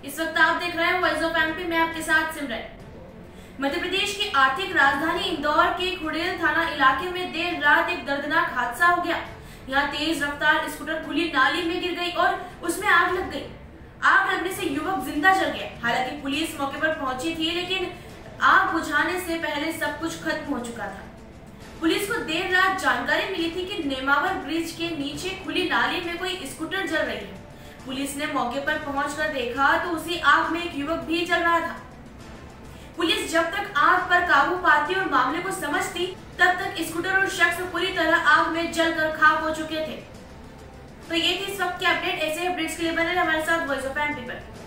इस वक्त आप देख रहे हैं वॉइस ऑफ एमपी में आपके साथ सिमरन। मध्य प्रदेश की आर्थिक राजधानी इंदौर के खुड़ेल थाना इलाके में देर रात एक दर्दनाक हादसा हो गया। यहाँ तेज रफ्तार स्कूटर खुली नाली में गिर गई और उसमें आग लग गई। आग लगने से युवक जिंदा जल गया। हालांकि पुलिस मौके पर पहुंची थी, लेकिन आग बुझाने से पहले सब कुछ खत्म हो चुका था। पुलिस को देर रात जानकारी मिली थी कि नेमावर ब्रिज के नीचे खुली नाली में कोई स्कूटर जल रही है। पुलिस ने मौके पर पहुंचकर देखा तो उसी आग में एक युवक भी जल रहा था। पुलिस जब तक आग पर काबू पाती और मामले को समझती, तब तक स्कूटर और शख्स पूरी तरह आग में जलकर खाक हो चुके थे। तो ये थी इस वक्त की अपडेट। ऐसे अपडेट्स के लिए बने रहिए हमारे साथ वॉइस ऑफ एमपी पर।